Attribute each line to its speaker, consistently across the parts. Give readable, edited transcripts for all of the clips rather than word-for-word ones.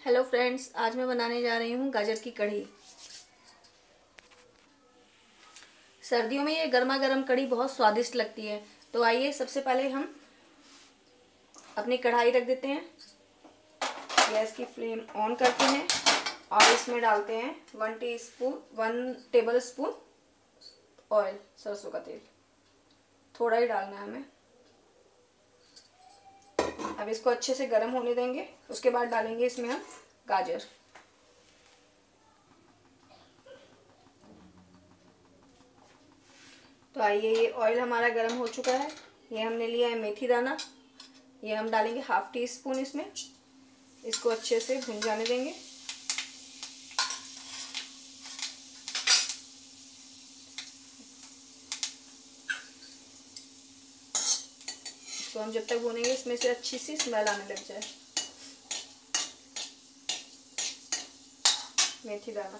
Speaker 1: Hello friends, आज मैं बनाने जा रही हूँ गाजर की कढ़ी। सर्दियों में ये गर्मा गर्म कढ़ी बहुत स्वादिष्ट लगती है। तो आइए सबसे पहले हम अपनी कढ़ाई रख देते हैं, गैस की फ्लेम ऑन करते हैं और इसमें डालते हैं 1 टेबल स्पून ऑयल, सरसों का तेल। थोड़ा ही डालना है हमें। अब इसको अच्छे से गर्म होने देंगे। उसके बाद डालेंगे इसमें हम गाजर। तो आइए, ये ऑयल हमारा गर्म हो चुका है। ये हमने लिया है मेथी दाना, ये हम डालेंगे 1/2 टीस्पून इसमें। इसको अच्छे से भून जाने देंगे। इसको हम जब तक भूनेंगे इसमें से अच्छी सी स्मेल आने लग जाए। मेथी दाना,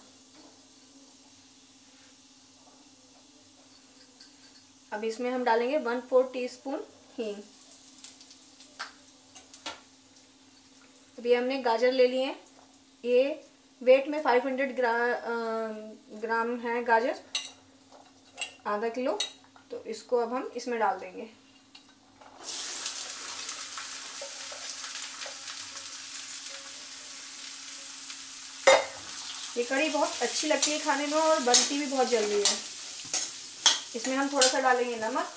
Speaker 1: अब इसमें हम डालेंगे 1/4 टीस्पून हींग। अभी हमने गाजर ले लिए हैं, ये वेट में 500 ग्राम है गाजर, आधा किलो। तो इसको अब हम इसमें डाल देंगे। ये कढ़ी बहुत अच्छी लगती है खाने में और बनती भी बहुत जल्दी है। इसमें हम थोड़ा सा डालेंगे नमक,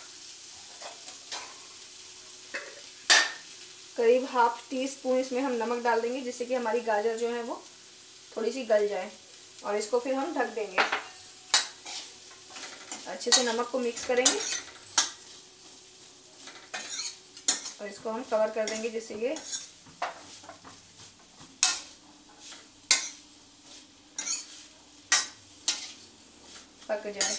Speaker 1: करीब 1/2 टीस्पून इसमें हम नमक डाल देंगे, जिससे कि हमारी गाजर जो है वो थोड़ी सी गल जाए। और इसको फिर हम ढक देंगे। अच्छे से नमक को मिक्स करेंगे और इसको हम कवर कर देंगे, जिससे ये पक जाए।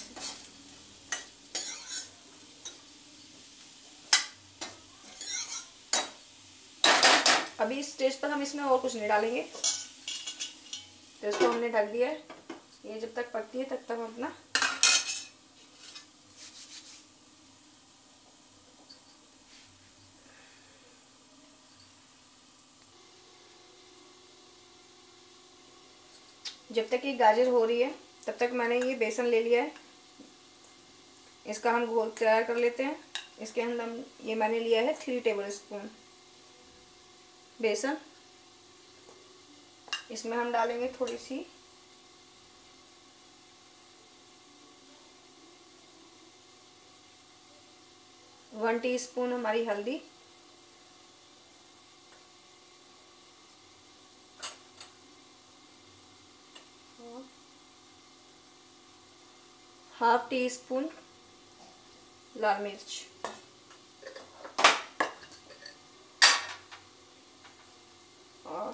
Speaker 1: अभी इस स्टेज पर हम इसमें और कुछ नहीं डालेंगे। तो इसको हमने ढक दिया है। ये जब तक पकती है तब तक हम अपना जब तक ये गाजर हो रही है तब तक मैंने ये बेसन ले लिया है। इसका हम घोल तैयार कर लेते हैं। इसके अंदर ये मैंने लिया है 3 टेबल स्पून बेसन। इसमें हम डालेंगे थोड़ी सी वन टीस्पून हमारी हल्दी, हाफ टी स्पून लाल मिर्च, और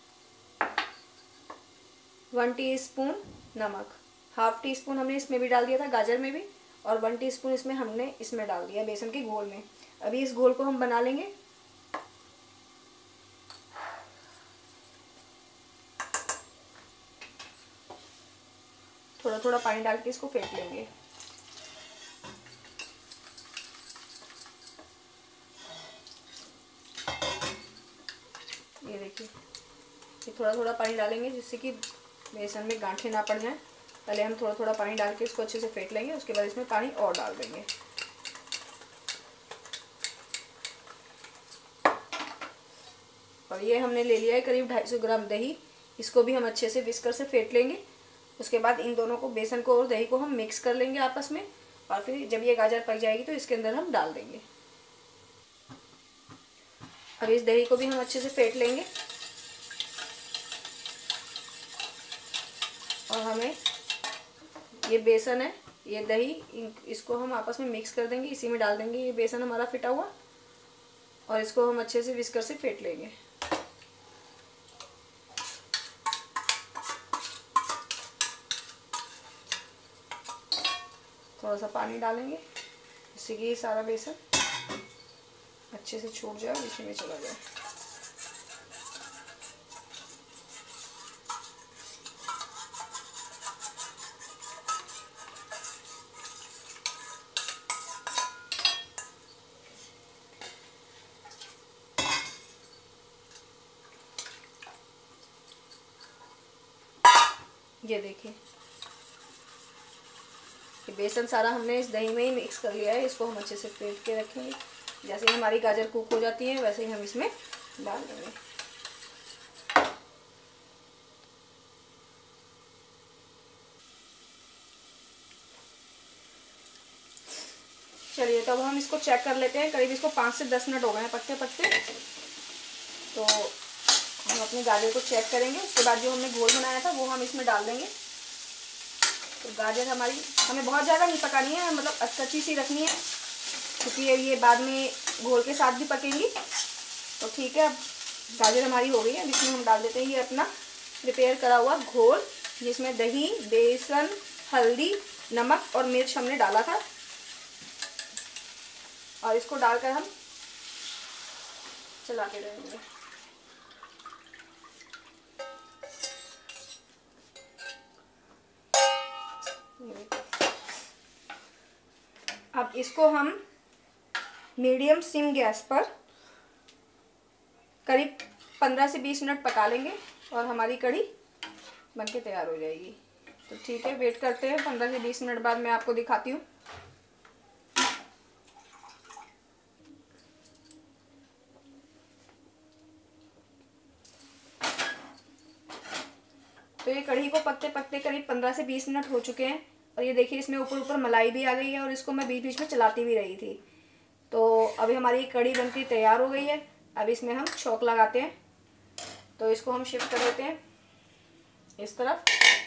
Speaker 1: 1 टीस्पून नमक। हाफ टी स्पून हमने इसमें भी डाल दिया था, गाजर में भी, और 1 टीस्पून इसमें हमने इसमें डाल दिया बेसन के घोल में। अभी इस घोल को हम बना लेंगे। थोड़ा थोड़ा पानी डाल के इसको फेंट लेंगे। ये देखिए, ये थोड़ा थोड़ा पानी डालेंगे, जिससे कि बेसन में गांठें ना पड़ जाएं। पहले हम थोड़ा थोड़ा पानी डाल के इसको अच्छे से फेंट लेंगे। उसके बाद इसमें पानी और डाल देंगे। और ये हमने ले लिया है करीब 250 ग्राम दही। इसको भी हम अच्छे से विस्कर से फेंट लेंगे। उसके बाद इन दोनों को, बेसन को और दही को, हम मिक्स कर लेंगे आपस में। और फिर जब ये गाजर पक जाएगी तो इसके अंदर हम डाल देंगे। अब इस दही को भी हम अच्छे से फेंट लेंगे। और हमें ये बेसन है, ये दही, इसको हम आपस में मिक्स कर देंगे। इसी में डाल देंगे ये बेसन हमारा फिटा हुआ, और इसको हम अच्छे से विस्कर से फेंट लेंगे। थोड़ा सा पानी डालेंगे, जिससे कि ये सारा बेसन अच्छे से छूट जाए और इसी में चला जाए। ये देखिए, ये बेसन सारा हमने इस दही में ही मिक्स कर लिया है। इसको हम अच्छे से फेंट के रखेंगे। जैसे ही हमारी गाजर कुक हो जाती है वैसे ही हम इसमें डाल देंगे। चलिए, तो अब हम इसको चेक कर लेते हैं। करीब इसको 5 से 10 मिनट हो गए हैं पकते पकते। तो हम अपने गाजर को चेक करेंगे। उसके बाद जो हमने घोल बनाया था वो हम इसमें डाल देंगे। तो गाजर हमारी हमें बहुत ज़्यादा नहीं पकानी है, मतलब कच्ची सी रखनी है, क्योंकि ये बाद में घोल के साथ भी पकेंगी। तो ठीक है, अब गाजर हमारी हो गई है। अब इसमें हम डाल देते हैं ये अपना प्रिपेयर करा हुआ घोल, जिसमें दही, बेसन, हल्दी, नमक और मिर्च हमने डाला था। और इसको डालकर हम चलाते रहेंगे। अब इसको हम मीडियम सिम गैस पर करीब 15 से 20 मिनट पका लेंगे और हमारी कढ़ी बनके तैयार हो जाएगी। तो ठीक है, वेट करते हैं। 15 से 20 मिनट बाद मैं आपको दिखाती हूँ। तो ये कढ़ी को पकते पकते करीब 15 से 20 मिनट हो चुके हैं। और ये देखिए, इसमें ऊपर ऊपर मलाई भी आ गई है और इसको मैं बीच बीच में चलाती भी रही थी। तो अभी हमारी कढ़ी बनके तैयार हो गई है। अब इसमें हम छौंक लगाते हैं। तो इसको हम शिफ्ट कर देते हैं इस तरफ।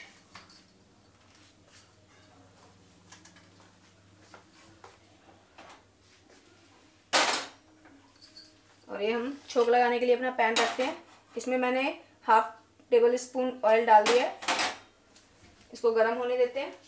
Speaker 1: और ये हम छौंक लगाने के लिए अपना पैन रखते हैं। इसमें मैंने 1/2 टेबल स्पून ऑयल डाल दिया है। इसको गर्म होने देते हैं।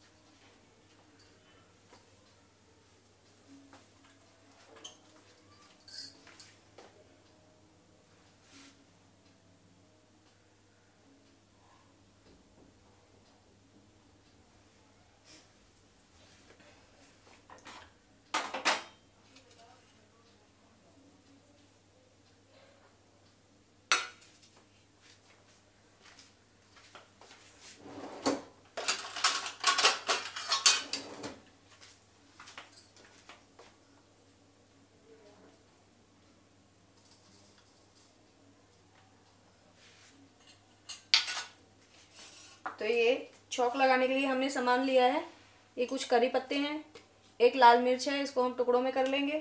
Speaker 1: तो ये छौंक लगाने के लिए हमने सामान लिया है। ये कुछ करी पत्ते हैं, एक लाल मिर्च है, इसको हम टुकड़ों में कर लेंगे।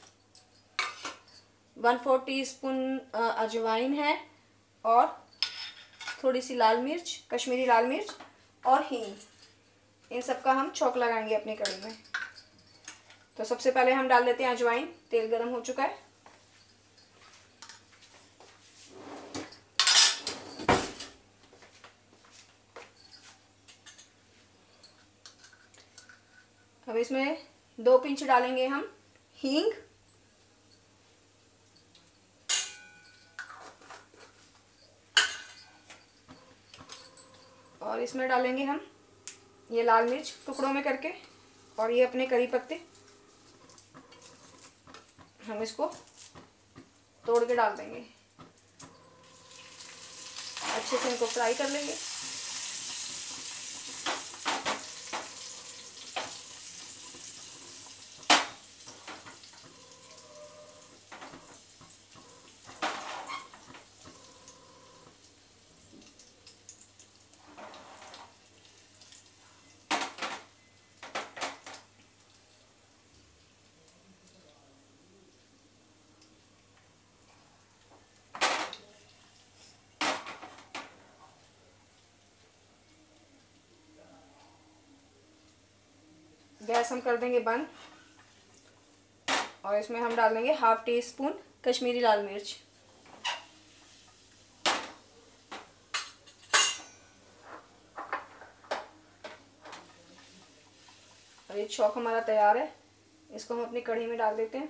Speaker 1: 1/4 टीस्पून अजवाइन है और थोड़ी सी लाल मिर्च, कश्मीरी लाल मिर्च और हींग। इन सब का हम छौंक लगाएंगे अपनी कढ़ी में। तो सबसे पहले हम डाल देते हैं अजवाइन। तेल गरम हो चुका है। अब इसमें 2 पिंच डालेंगे हम हींग। और इसमें डालेंगे हम ये लाल मिर्च टुकड़ों में करके, और ये अपने करी पत्ते हम इसको तोड़ के डाल देंगे। अच्छे से इनको फ्राई कर लेंगे। गैस हम कर देंगे बंद। और इसमें हम डाल देंगे 1/2 टीस्पून कश्मीरी लाल मिर्च। और ये छौंक हमारा तैयार है। इसको हम अपनी कढ़ी में डाल देते हैं।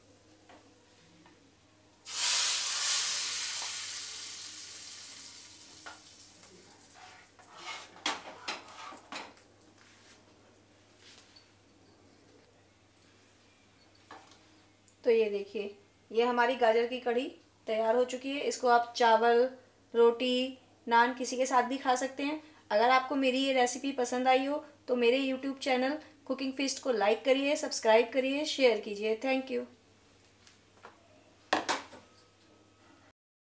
Speaker 1: तो ये देखिए, ये हमारी गाजर की कढ़ी तैयार हो चुकी है। इसको आप चावल, रोटी, नान किसी के साथ भी खा सकते हैं। अगर आपको मेरी ये रेसिपी पसंद आई हो तो मेरे यूट्यूब चैनल कुकिंग फीस्ट को लाइक करिए, सब्सक्राइब करिए, शेयर कीजिए। Thank you.